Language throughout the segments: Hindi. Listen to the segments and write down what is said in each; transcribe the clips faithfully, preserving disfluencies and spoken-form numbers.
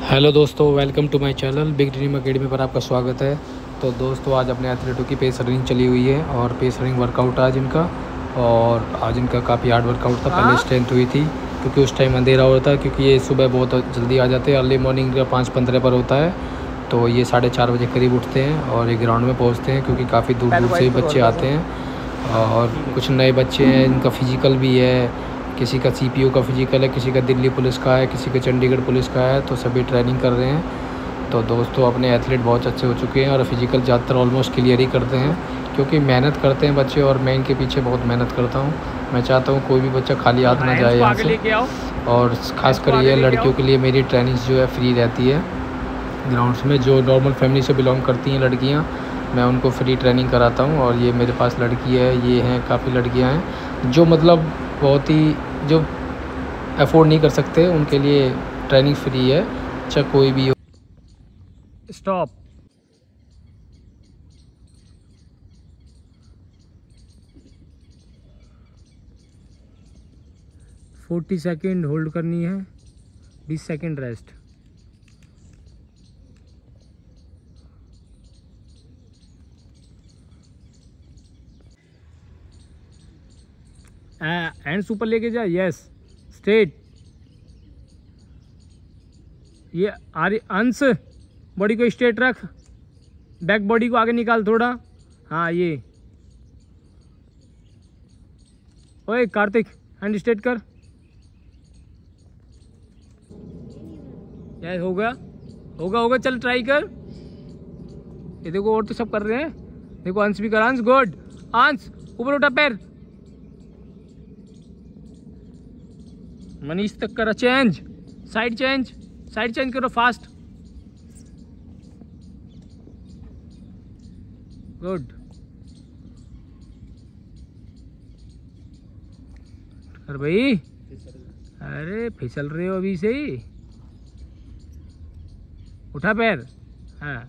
हेलो दोस्तों, welcome to my channel big dream academy पर आपका स्वागत है। तो दोस्तों, आज अपने एथलीटों की पेस रनिंग चली हुई है और पेस रनिंग वर्कआउट आज इनका और आज इनका काफ़ी हार्ड वर्कआउट था। पहले स्ट्रेंथ हुई थी क्योंकि उस टाइम अंधेरा होता है, क्योंकि ये सुबह बहुत जल्दी आ जाते हैं। अर्ली मॉर्निंग का पाँच पंद्रह पर होता है, तो ये साढ़े चार बजे करीब उठते हैं और ये ग्राउंड में पहुँचते हैं क्योंकि काफ़ी दूर दूर से बच्चे आते हैं और कुछ नए बच्चे हैं। इनका फिजिकल भी है, किसी का सीपीयू का फिजिकल है, किसी का दिल्ली पुलिस का है, किसी का चंडीगढ़ पुलिस का है, तो सभी ट्रेनिंग कर रहे हैं। तो दोस्तों, अपने एथलीट बहुत अच्छे हो चुके हैं और फिजिकल ज़्यादातर ऑलमोस्ट क्लियर ही करते हैं क्योंकि मेहनत करते हैं बच्चे और मैं इनके पीछे बहुत मेहनत करता हूँ। मैं चाहता हूँ कोई भी बच्चा खाली हाथ ना जाए यहाँ से, और ख़ासकर ये लड़कियों के लिए मेरी ट्रेनिंग जो है फ्री रहती है ग्राउंड्स में। जो नॉर्मल फैमिली से बिलोंग करती हैं लड़कियाँ, मैं उनको फ्री ट्रेनिंग कराता हूँ। और ये मेरे पास लड़की है, ये हैं काफ़ी लड़कियाँ हैं जो मतलब बहुत ही जो अफोर्ड नहीं कर सकते, उनके लिए ट्रेनिंग फ्री है, चाहे कोई भी हो। स्टॉप। फोर्टी सेकेंड होल्ड करनी है, बीस सेकेंड रेस्ट। हैंड्स ऊपर लेके जा, यस स्ट्रेट। ये आरी अंश, बॉडी को स्ट्रेट रख, बैक बॉडी को आगे निकाल थोड़ा। हाँ, ये ओए कार्तिक, हैंड स्ट्रेट कर। यस, हो गया होगा होगा चल ट्राई कर। ये देखो, और तो सब कर रहे हैं। देखो अंश भी कर, अंश गुड। अंश ऊपर उठा पैर, मनीष तक करा। Change, side change, side change करो फास्ट। गुड। अरे भाई, अरे फिसल रहे हो अभी से ही। उठा पैर। हाँ,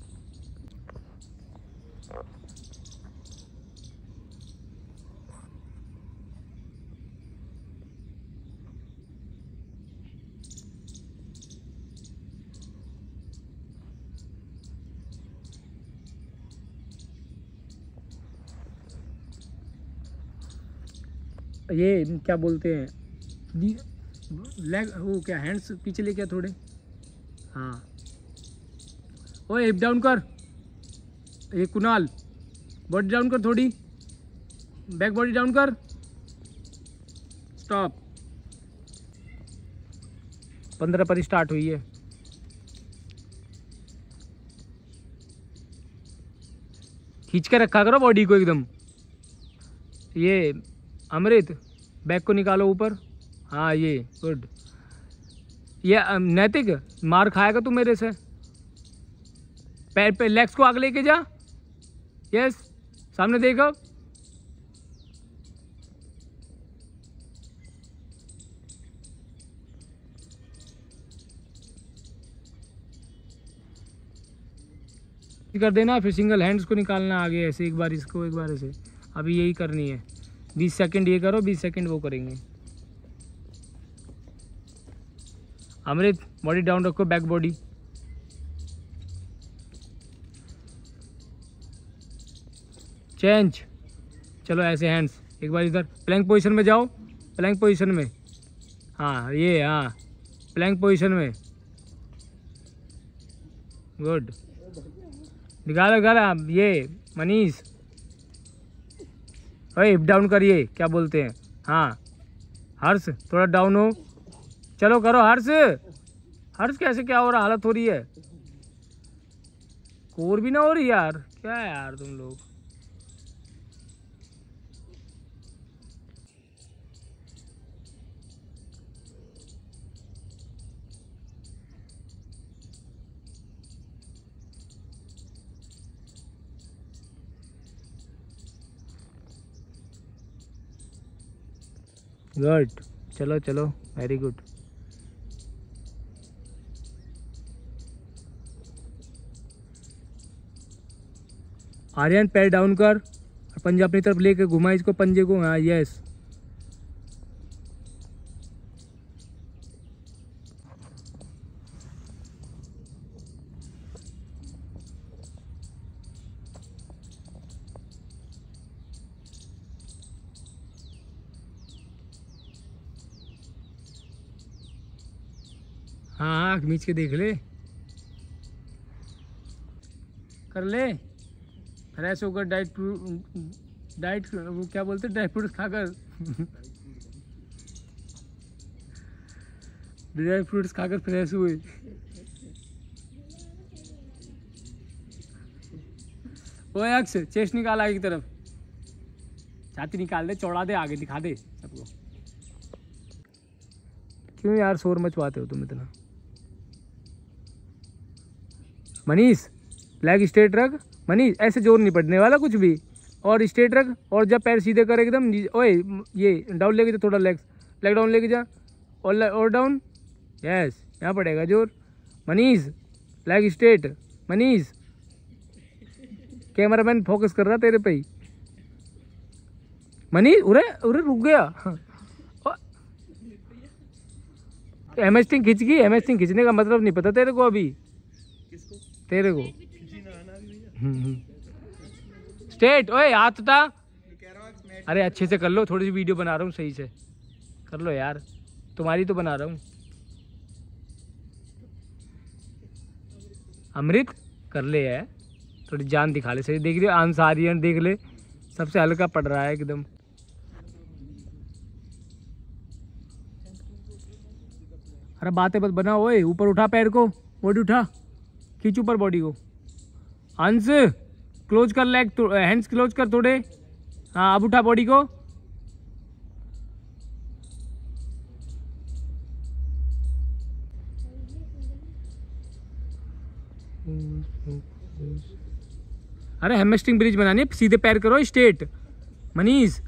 ये क्या बोलते हैं, लेग वो क्या, हैंड्स पीछे ले क्या थोड़े। हाँ, ओए हिप डाउन कर। ये कुणाल, बॉडी डाउन कर थोड़ी, बैक बॉडी डाउन कर। स्टॉप। पंद्रह पर स्टार्ट हुई है। खींच के रखा करो बॉडी को एकदम। ये अमृत, बैक को निकालो ऊपर। हाँ, ये गुड। ये नैतिक, मार खाएगा तू मेरे से। पैर पे लेग्स को आगे लेके जा। यस, सामने देखो। कर देना, फिर सिंगल हैंड्स को निकालना आगे ऐसे, एक बार इसको एक बार ऐसे। अभी यही करनी है। बीस सेकंड ये करो, बीस सेकंड वो करेंगे। अमृत बॉडी डाउन रखो, बैक बॉडी। चेंज। चलो ऐसे हैंड्स, एक बार इधर प्लैंक पोजीशन में जाओ, प्लैंक पोजीशन में। हाँ, ये हाँ, प्लैंक पोजीशन में। गुड। निकालो निकालो। ये मनीष, ओए हिप डाउन करिए, क्या बोलते हैं। हाँ, हर्ष थोड़ा डाउन हो। चलो करो हर्ष। हर्ष कैसे, क्या हो रहा, हालत हो रही है। कोर भी ना हो रही यार, क्या है यार तुम लोग। गुड, चलो चलो, वेरी गुड। आर्यन पैर डाउन कर, पंजा अपनी तरफ लेके घुमा इसको, पंजे को। हाँ, यस। हाँ आँख मीच के देख ले, कर ले फ्रेश होकर डाइट डाइट वो क्या बोलते ड्राई फ्रूट खाकर ड्राई फ्रूट्स खाकर फ्रेश हुए। ओए अक्स चेस्ट निकाल आगे की तरफ, छाती निकाल दे, चौड़ा दे, आगे दिखा दे सबको। क्यों यार शोर मचवाते हो तुम इतना? मनीष लेग स्ट्रेट रख, मनीष ऐसे जोर नहीं पड़ने वाला कुछ भी, और स्ट्रेट रख, और जब पैर सीधे कर एकदम। ओए ये डाउन लेके जा थोड़ा, लेग लेग डाउन लेके जा, और और डाउन, यस यहाँ पड़ेगा जोर। Manish leg straight, Manish cameraman focus कर रहा तेरे पे ही। मनीष उरे उरे रुक गया। हेमस्ट्रिंग खिंच गई, हेमस्ट्रिंग खींचने का मतलब नहीं पता तेरे को अभी? किसको? तेरे को। स्ट्रेट, ओए हाथ उठा। अरे अच्छे से कर लो, थोड़ी सी वीडियो बना रहा हूँ, सही से कर लो यार, तुम्हारी तो बना रहा हूँ। अमृत कर ले है, थोड़ी जान दिखा ले, सही देख रही हो? आंसारियन देख ले, सबसे हल्का पड़ रहा है एकदम। अरे बातें बस बना। ओए ऊपर उठा पैर को, बॉडी उठा, खींच ऊपर बॉडी को। अंश क्लोज कर लेग, हैंड्स क्लोज कर थोड़े। हाँ अब उठा बॉडी को। अरे हेमस्ट्रिंग ब्रिज बनानी है, सीधे पैर करो स्ट्रेट। मनीष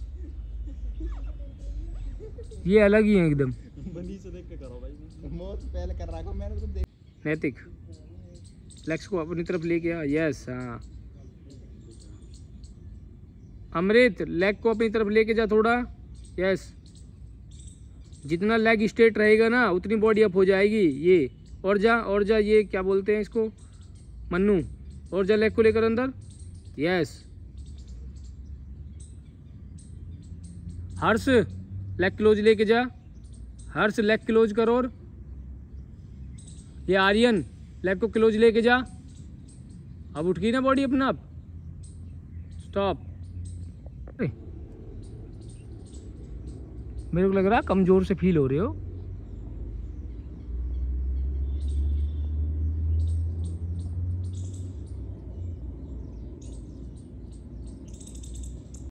ये अलग ही है एकदम। मनीष से देख के करो भाई, बहुत पहले कर रहा हूं मैंने तो देख। नैतिक लेग्स को अपनी तरफ लेके आ, यस हाँ। अमृत लेग को अपनी तरफ लेके जा थोड़ा, यस। जितना लेग स्ट्रेट रहेगा ना उतनी बॉडी अप हो जाएगी। ये और जा और जा, ये क्या बोलते हैं इसको मन्नू, और जा लेग को लेकर अंदर, यस। हर्ष लेग क्लोज लेके जा, हर्ष लेग क्लोज कर, और ये आर्यन लेग को क्लोज लेके जा। अब उठ गई ना बॉडी अपना आप, स्टॉप। मेरे को लग रहा है कमजोर से फील हो रहे हो।